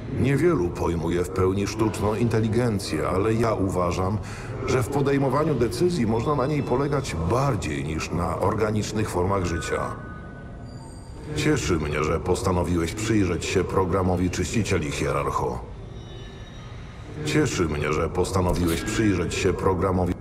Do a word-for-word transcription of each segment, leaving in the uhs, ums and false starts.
Niewielu pojmuje w pełni sztuczną inteligencję, ale ja uważam, że w podejmowaniu decyzji można na niej polegać bardziej niż na organicznych formach życia. Cieszy mnie, że postanowiłeś przyjrzeć się programowi czyścicieli, hierarcho. Cieszy mnie, że postanowiłeś przyjrzeć się programowi...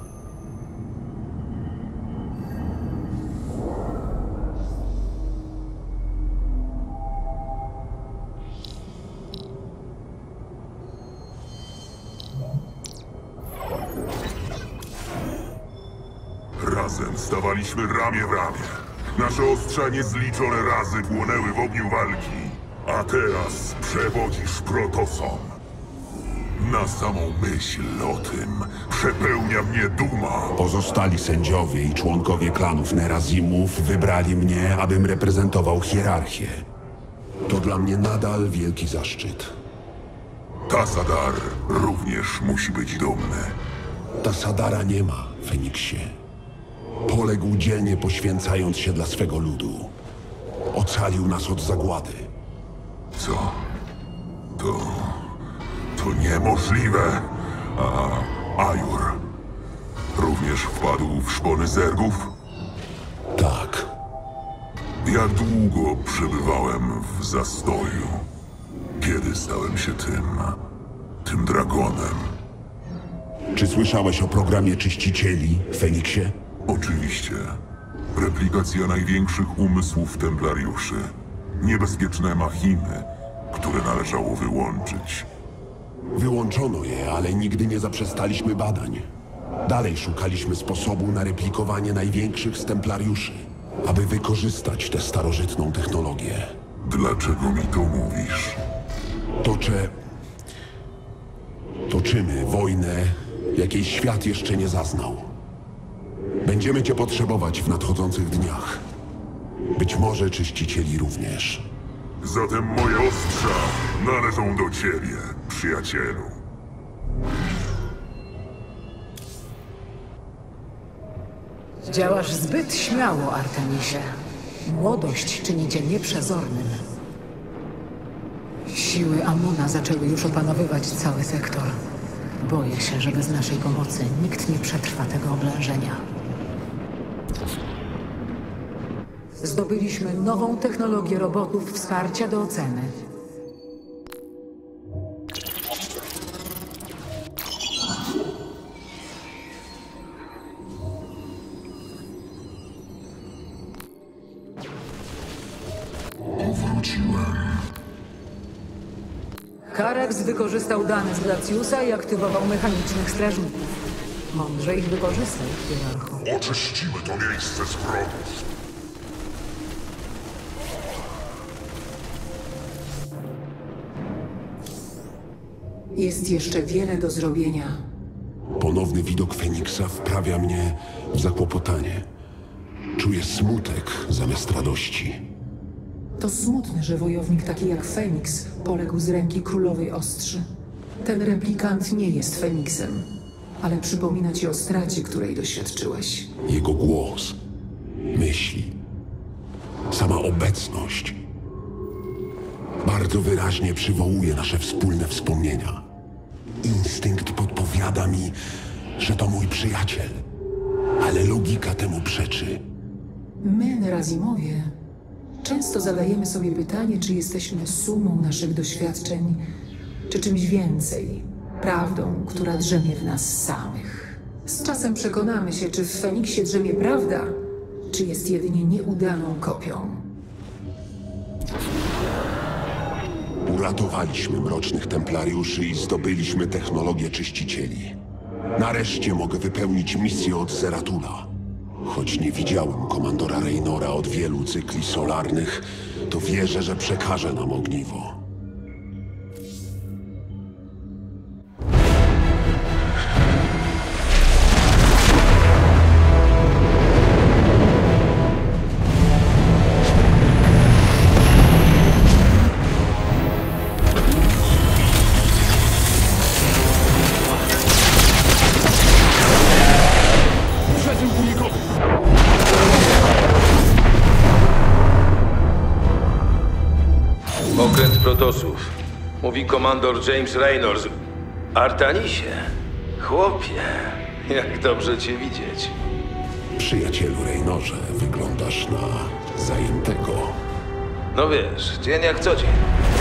Razem stawaliśmy ramię w ramię. Nasze ostrza niezliczone razy płonęły w ogniu walki. A teraz przewodzisz Protosom. Na samą myśl o tym przepełnia mnie duma. Pozostali sędziowie i członkowie klanów Nerazimów wybrali mnie, abym reprezentował hierarchię. To dla mnie nadal wielki zaszczyt. Tassadar również musi być dumny. Tassadara nie ma, Feniksie. Poległ dzielnie, poświęcając się dla swego ludu. Ocalił nas od zagłady. Co? To... to niemożliwe. A Ajur również wpadł w szpony zergów? Tak. Jak długo przebywałem w zastoju, kiedy stałem się tym... tym dragonem? Czy słyszałeś o programie czyścicieli, Feniksie? Oczywiście. Replikacja największych umysłów templariuszy. Niebezpieczne machiny, które należało wyłączyć. Wyłączono je, ale nigdy nie zaprzestaliśmy badań. Dalej szukaliśmy sposobu na replikowanie największych z templariuszy, aby wykorzystać tę starożytną technologię. Dlaczego mi to mówisz? Toczę... Toczymy wojnę, jakiej świat jeszcze nie zaznał. Będziemy cię potrzebować w nadchodzących dniach. Być może czyścicieli również. Zatem moje ostrza należą do ciebie, przyjacielu. Działasz zbyt śmiało, Artemisie. Młodość czyni cię nieprzezornym. Siły Amona zaczęły już opanowywać cały sektor. Boję się, że bez naszej pomocy nikt nie przetrwa tego oblężenia. Zdobyliśmy nową technologię robotów wsparcia do oceny. Powróciłem. Karex wykorzystał dane z Glaciusa i aktywował mechanicznych strażników. Mądrze ich wykorzystał, hierarcho. Oczyścimy to miejsce z wrogów. Jest jeszcze wiele do zrobienia. Ponowny widok Feniksa wprawia mnie w zakłopotanie. Czuję smutek zamiast radości. To smutne, że wojownik taki jak Feniks poległ z ręki królowej ostrzy. Ten replikant nie jest Feniksem, ale przypomina ci o stracie, której doświadczyłeś. Jego głos, myśli, sama obecność bardzo wyraźnie przywołuje nasze wspólne wspomnienia. Instynkt podpowiada mi, że to mój przyjaciel, ale logika temu przeczy. My, Nerazimowie, często zadajemy sobie pytanie, czy jesteśmy sumą naszych doświadczeń, czy czymś więcej, prawdą, która drzemie w nas samych. Z czasem przekonamy się, czy w Feniksie drzemie prawda, czy jest jedynie nieudaną kopią. Uratowaliśmy mrocznych templariuszy i zdobyliśmy technologię czyścicieli. Nareszcie mogę wypełnić misję od Zeratula. Choć nie widziałem komandora Raynora od wielu cykli solarnych, to wierzę, że przekaże nam ogniwo. Okręt Protosów. Mówi komandor James Raynor z Artanisie. Chłopie, jak dobrze cię widzieć. Przyjacielu Raynorze, wyglądasz na zajętego. No wiesz, dzień jak co dzień.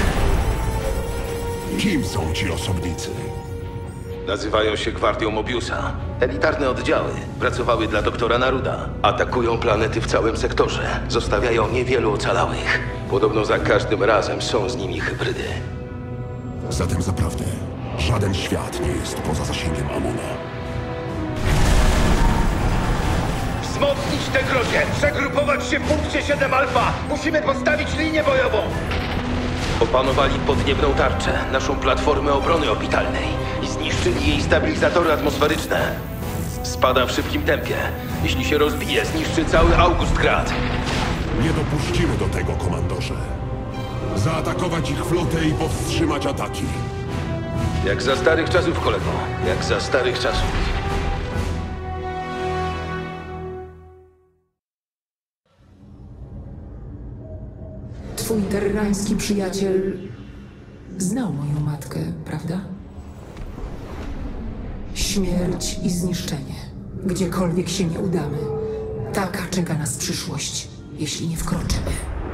Kim są ci osobnicy? Nazywają się Gwardią Mobiusa. Elitarne oddziały. Pracowały dla doktora Naruda. Atakują planety w całym sektorze. Zostawiają niewielu ocalałych. Podobno za każdym razem są z nimi hybrydy. Zatem zaprawdę, żaden świat nie jest poza zasięgiem Amona. Wzmocnić tę grozie! Przegrupować się w punkcie siedem Alfa! Musimy postawić linię bojową! Opanowali podniebną tarczę, naszą platformę obrony orbitalnej i zniszczyli jej stabilizatory atmosferyczne. Spada w szybkim tempie. Jeśli się rozbije, zniszczy cały Augustgrad. Nie dopuścimy do tego, komandorze. Zaatakować ich flotę i powstrzymać ataki. Jak za starych czasów, kolego. Jak za starych czasów. Twój terrański przyjaciel znał moją matkę, prawda? Śmierć i zniszczenie. Gdziekolwiek się nie udamy. Taka czeka nas przyszłość, jeśli nie wkroczymy.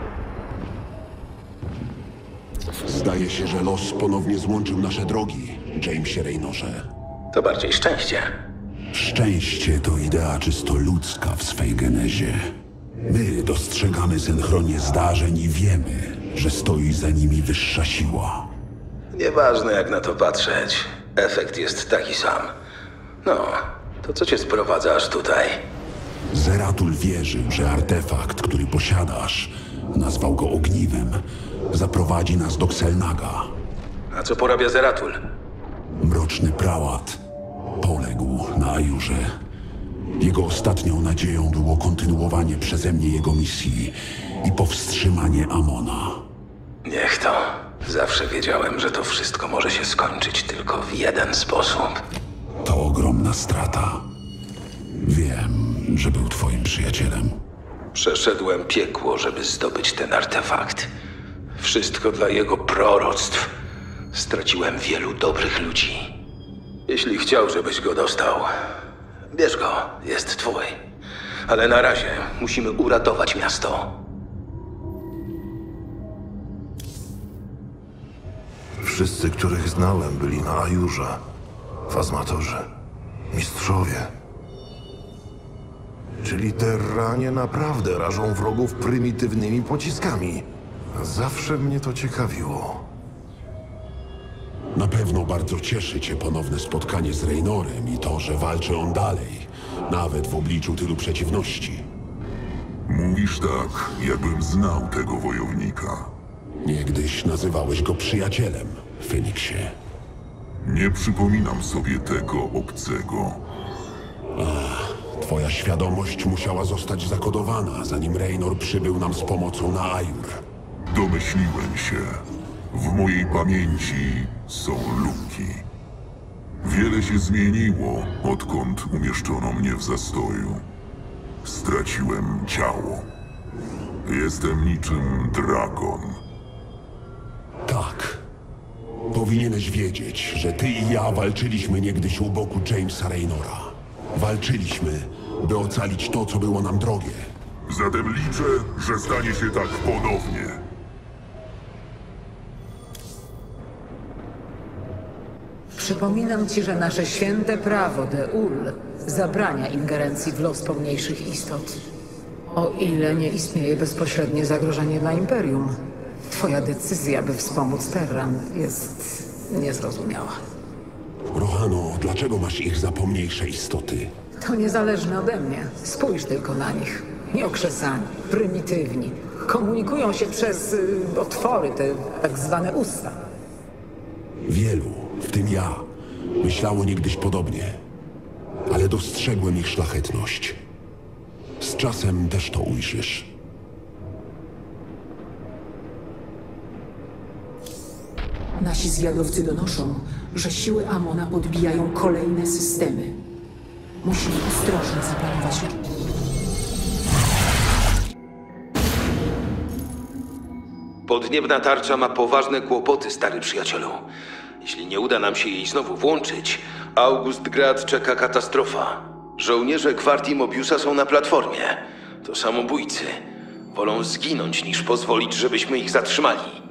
Zdaje się, że los ponownie złączył nasze drogi, Jamesie Raynorze. To bardziej szczęście. Szczęście to idea czysto ludzka w swej genezie. My dostrzegamy synchronię zdarzeń i wiemy, że stoi za nimi wyższa siła. Nieważne jak na to patrzeć. Efekt jest taki sam. No, to co cię sprowadza aż tutaj? Zeratul wierzył, że artefakt, który posiadasz, nazwał go ogniwem, zaprowadzi nas do Xel'Naga. A co porabia Zeratul? Mroczny prałat poległ na Ajurze. Jego ostatnią nadzieją było kontynuowanie przeze mnie jego misji i powstrzymanie Amona. Niech to. Zawsze wiedziałem, że to wszystko może się skończyć tylko w jeden sposób. To ogromna strata. Wiem, że był twoim przyjacielem. Przeszedłem piekło, żeby zdobyć ten artefakt. Wszystko dla jego proroctw. Straciłem wielu dobrych ludzi. Jeśli chciał, żebyś go dostał, bierz go, jest twój. Ale na razie musimy uratować miasto. Wszyscy, których znałem, byli na Ajurze. Fazmatorzy. Mistrzowie. Czyli Terranie naprawdę rażą wrogów prymitywnymi pociskami. Zawsze mnie to ciekawiło. Na pewno bardzo cieszy cię ponowne spotkanie z Raynorem i to, że walczy on dalej, nawet w obliczu tylu przeciwności. Mówisz tak, jakbym znał tego wojownika. Niegdyś nazywałeś go przyjacielem, Feniksie. Nie przypominam sobie tego obcego. Twoja świadomość musiała zostać zakodowana, zanim Raynor przybył nam z pomocą na Ajur. Domyśliłem się. W mojej pamięci są luki. Wiele się zmieniło, odkąd umieszczono mnie w zastoju. Straciłem ciało. Jestem niczym dragon. Tak. Powinieneś wiedzieć, że ty i ja walczyliśmy niegdyś u boku Jamesa Raynora. Walczyliśmy, by ocalić to, co było nam drogie. Zatem liczę, że stanie się tak ponownie. Przypominam ci, że nasze święte prawo de Ul zabrania ingerencji w los pomniejszych istot. O ile nie istnieje bezpośrednie zagrożenie dla Imperium. Twoja decyzja, by wspomóc Terran, jest niezrozumiała. Rohano, dlaczego masz ich za pomniejsze istoty? To niezależne ode mnie. Spójrz tylko na nich. Nieokrzesani, prymitywni. Komunikują się przez y, otwory, te tak zwane usta. Wielu, w tym ja, myślało niegdyś podobnie, ale dostrzegłem ich szlachetność. Z czasem też to ujrzysz. Nasi zwiadowcy donoszą, że siły Amona podbijają kolejne systemy. Musimy ostrożnie zaplanować. Podniebna tarcza ma poważne kłopoty, stary przyjacielu. Jeśli nie uda nam się jej znowu włączyć, Augustgrad czeka katastrofa. Żołnierze gwardii Mobiusa są na platformie. To samobójcy. Wolą zginąć, niż pozwolić, żebyśmy ich zatrzymali.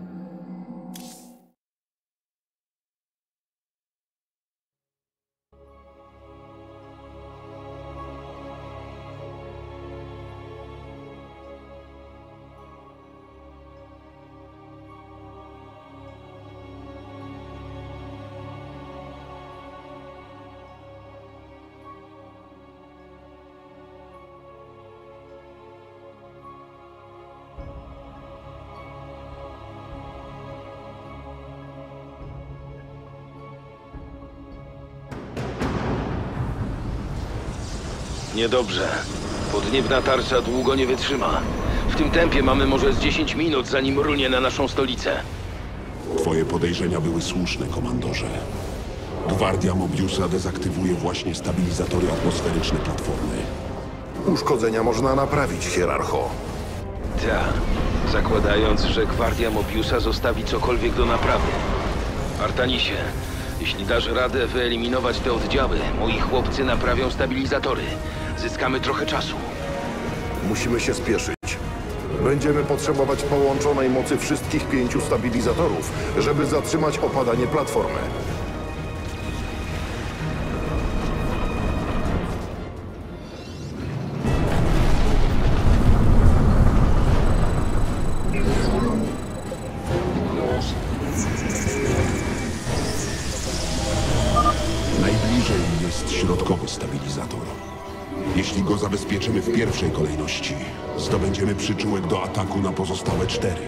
Niedobrze. Podniebna tarcza długo nie wytrzyma. W tym tempie mamy może z dziesięć minut, zanim runie na naszą stolicę. Twoje podejrzenia były słuszne, komandorze. Gwardia Mobiusa dezaktywuje właśnie stabilizatory atmosferyczne platformy. Uszkodzenia można naprawić, hierarcho. Tak. Zakładając, że gwardia Mobiusa zostawi cokolwiek do naprawy. Artanisie, jeśli dasz radę wyeliminować te oddziały, moi chłopcy naprawią stabilizatory. Zyskamy trochę czasu. Musimy się spieszyć. Będziemy potrzebować połączonej mocy wszystkich pięciu stabilizatorów, żeby zatrzymać opadanie platformy. Najbliżej jest środkowy stabilizator. Jeśli go zabezpieczymy w pierwszej kolejności, zdobędziemy przyczółek do ataku na pozostałe cztery.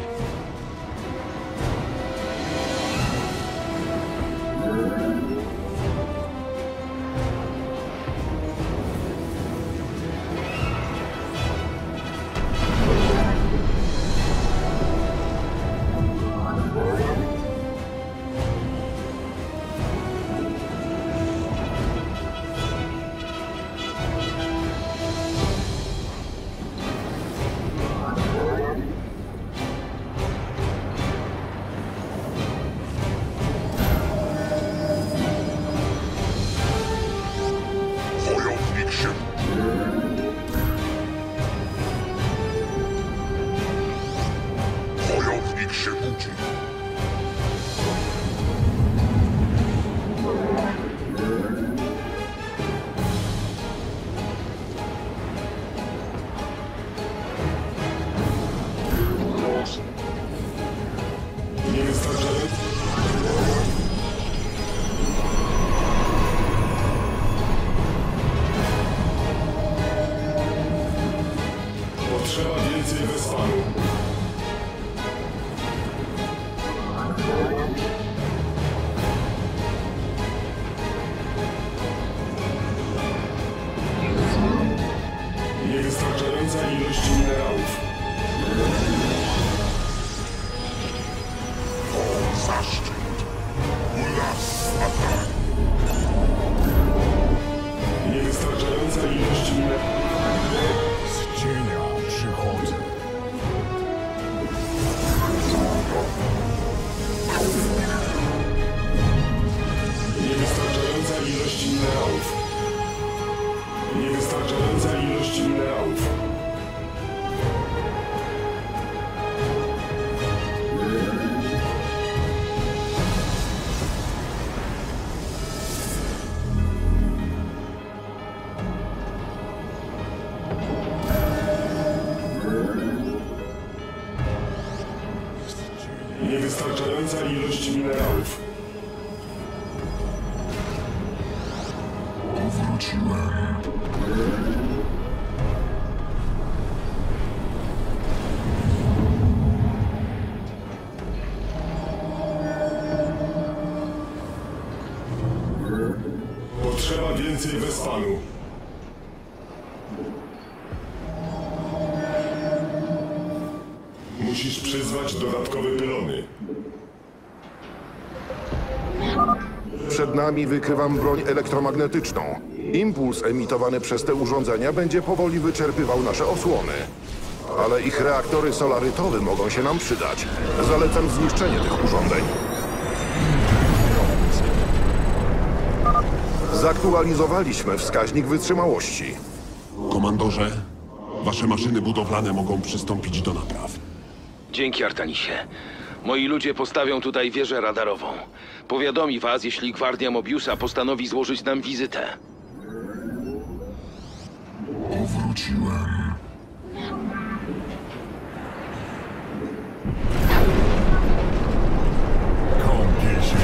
Wojownik się... Wojownik się budzi. Potrzeba więcej wespanu. Niewystarczająca ilość minerałów. O, zaszczyt. Ulas atak. Niewystarczająca ilość minerałów. Z cienia przychodzę. Niewystarczająca ilość minerałów. Niewystarczająca ilość minerałów. Niewystarczająca ilość minerałów. Wróciłem. Potrzeba więcej wespanu. Musisz przyzwać dodatkowe pylony. Przed nami wykrywam broń elektromagnetyczną. Impuls emitowany przez te urządzenia będzie powoli wyczerpywał nasze osłony. ale ich reaktory solarytowe mogą się nam przydać. Zalecam zniszczenie tych urządzeń. Zaktualizowaliśmy wskaźnik wytrzymałości. Komandorze, wasze maszyny budowlane mogą przystąpić do napraw. Dzięki, Artanisie. Moi ludzie postawią tutaj wieżę radarową. Powiadomi was, jeśli Gwardia Mobiusa postanowi złożyć nam wizytę. Powróciłem. Kąpię się.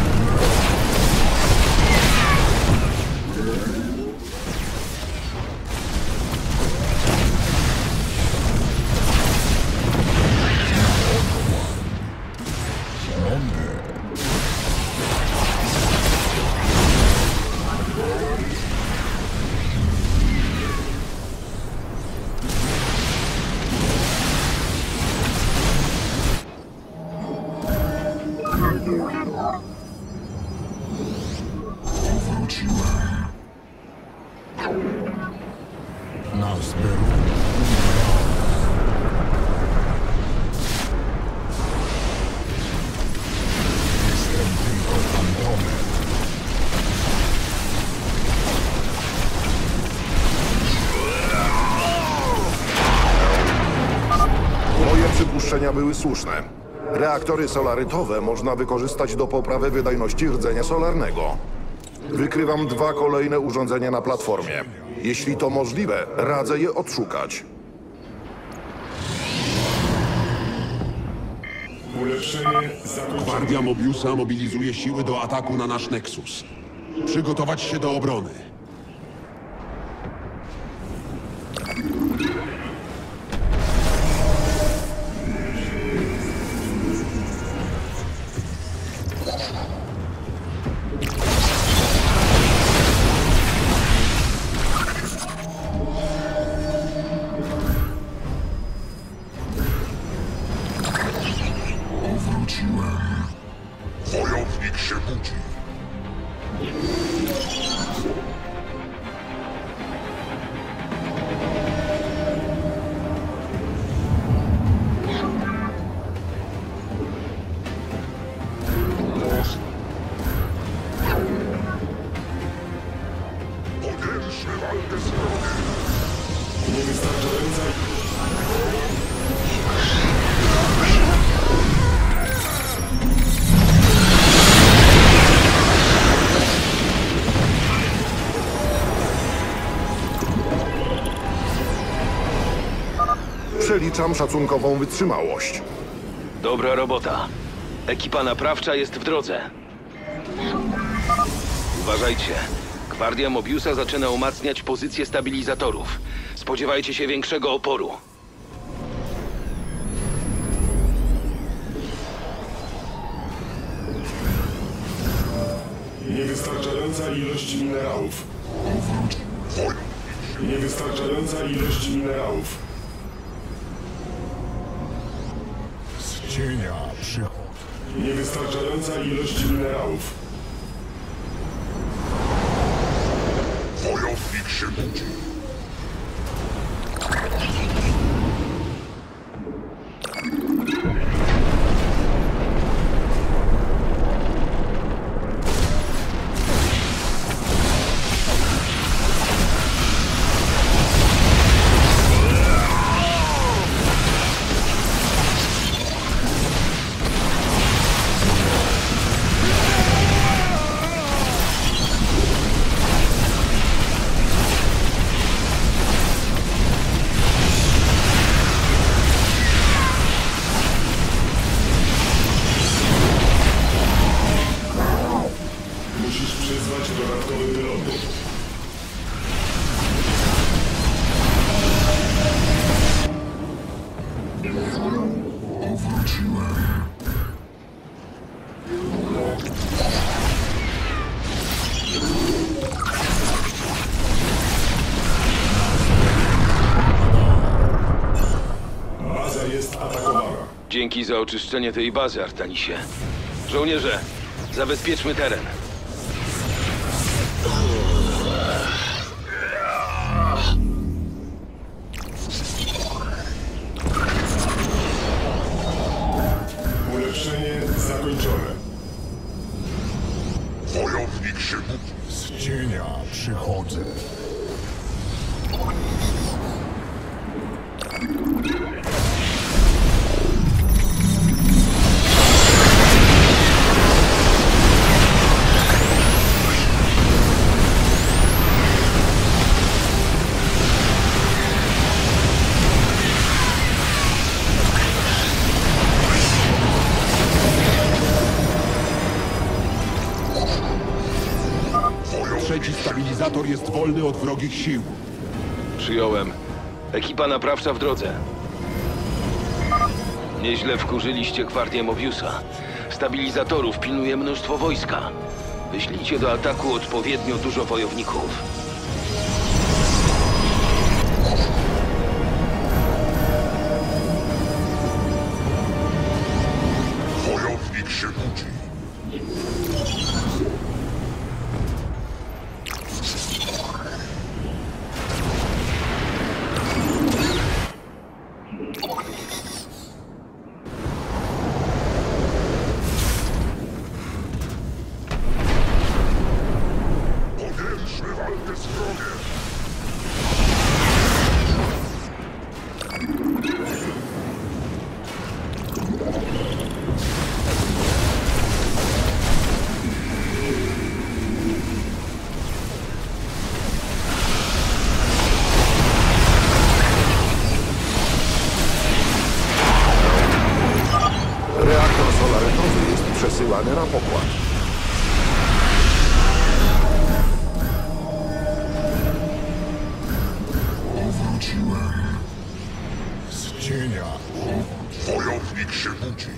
Nas berą. Jestem tylko fantomem. Moje przypuszczenia były słuszne. Reaktory solarytowe można wykorzystać do poprawy wydajności rdzenia solarnego. Wykrywam dwa kolejne urządzenia na platformie. Jeśli to możliwe, radzę je odszukać. Ulepszenie zakończone. Gwardia Mobiusa mobilizuje siły do ataku na nasz Nexus. Przygotować się do obrony. Wojownik się budzi. Podjęliśmy walkę z wrogiem. Niewystarczająca Przeliczam szacunkową wytrzymałość. Dobra robota. Ekipa naprawcza jest w drodze. Uważajcie. Gwardia Mobiusa zaczyna umacniać pozycję stabilizatorów. Spodziewajcie się większego oporu. Niewystarczająca ilość minerałów. Niewystarczająca ilość minerałów. Z cienia przychód. Niewystarczająca ilość minerałów. Wojownik się budzi. Musisz przyzwać dodatkowe pylony. Baza jest atakowana. Dzięki za oczyszczenie tej bazy, Artanisie. Żołnierze, zabezpieczmy teren. się budzi. Z cienia przychodzę. Trzeci stabilizator jest wolny od wrogich sił. Przyjąłem. Ekipa naprawcza w drodze. Nieźle wkurzyliście gwardię Mobiusa. Stabilizatorów pilnuje mnóstwo wojska. Wyślijcie do ataku odpowiednio dużo wojowników. Wojownik się budzi. Podjęliśmy walkę z wrogiem. Reaktor solaretowy jest przesyłany na pokład. Powróciłem. Z cienia. Wojownik się budzi.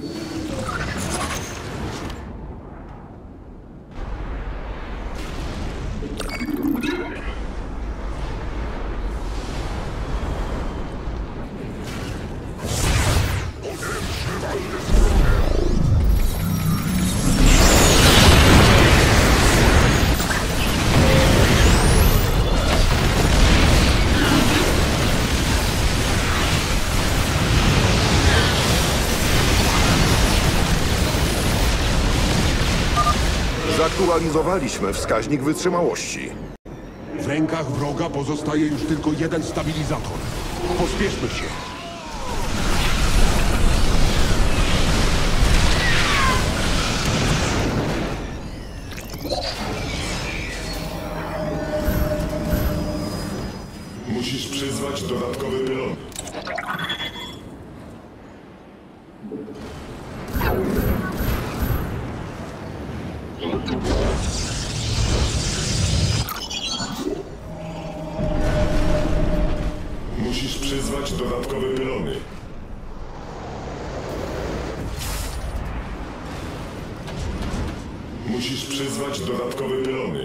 Podjęliśmy walkę z wrogiem. Zaktualizowaliśmy wskaźnik wytrzymałości. W rękach wroga pozostaje już tylko jeden stabilizator. Pospieszmy się. Musisz przyzwać dodatkowy pylon. Musisz przyzwać dodatkowe pylony. Musisz przyzwać dodatkowe pylony.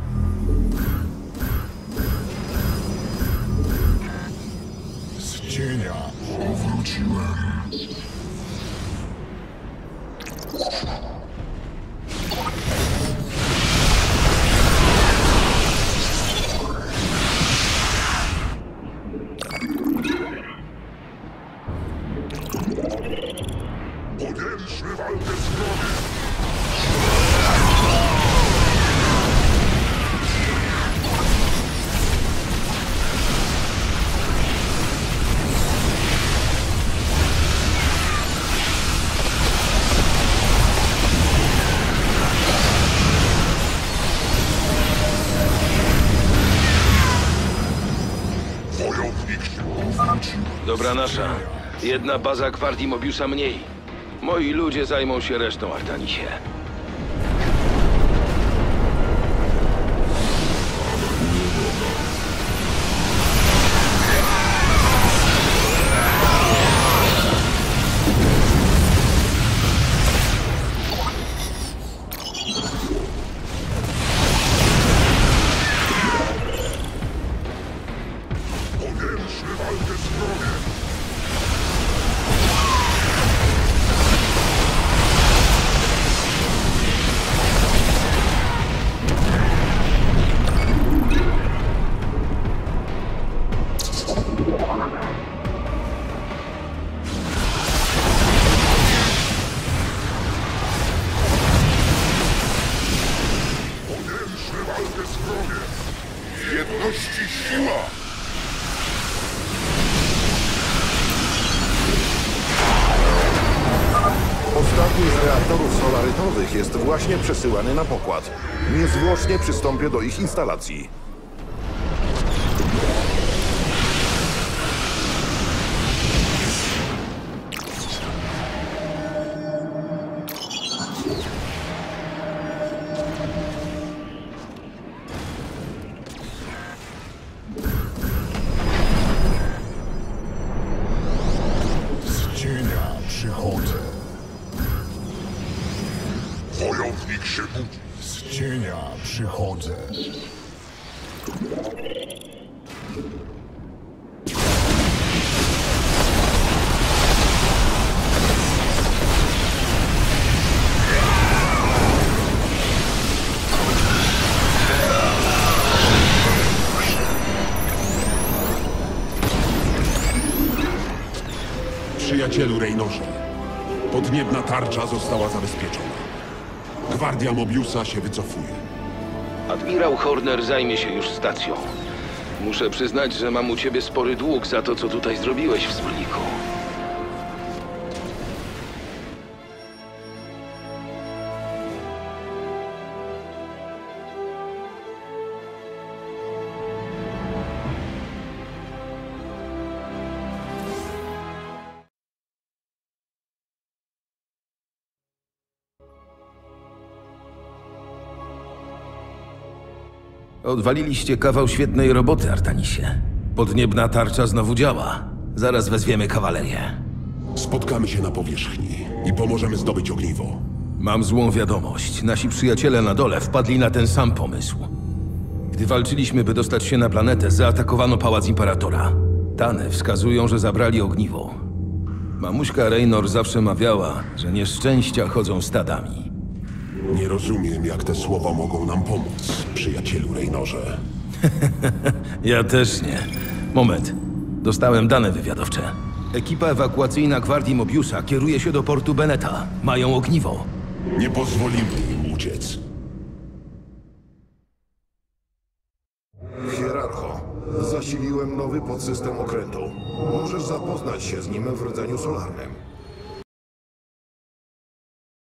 Z cienia. Powróciłem. Podjęliśmy walkę z wrogiem. Wojownik się powrócił. Dobra nasza. Jedna baza gwardii Mobiusa mniej. Moi ludzie zajmą się resztą, Artanisie. Podjęliśmy walkę z wrogiem. Ciemności siła! Ostatni z reaktorów solarytowych jest właśnie przesyłany na pokład. Niezwłocznie przystąpię do ich instalacji. Z cienia przychodzę. Wojownik się budzi. Z cienia przychodzę. Przyjacielu Reynorze, podniebna tarcza została zabezpieczona. Gwardia Mobiusa się wycofuje. Admirał Horner zajmie się już stacją. Muszę przyznać, że mam u ciebie spory dług za to, co tutaj zrobiłeś w Spliku. Odwaliliście kawał świetnej roboty, Artanisie. Podniebna tarcza znowu działa. Zaraz wezwiemy kawalerię. Spotkamy się na powierzchni i pomożemy zdobyć ogniwo. Mam złą wiadomość. Nasi przyjaciele na dole wpadli na ten sam pomysł. Gdy walczyliśmy, by dostać się na planetę, zaatakowano pałac Imperatora. Dane wskazują, że zabrali ogniwo. Mamuśka Raynor zawsze mawiała, że nieszczęścia chodzą stadami. Nie rozumiem, jak te słowa mogą nam pomóc, przyjacielu Reynorze. Ja też nie. Moment. Dostałem dane wywiadowcze. Ekipa ewakuacyjna Gwardii Mobiusa kieruje się do portu Beneta. Mają ogniwo. Nie pozwolimy im uciec. Hierarcho, zasiliłem nowy podsystem okrętu. Możesz zapoznać się z nim w rdzeniu solarnym.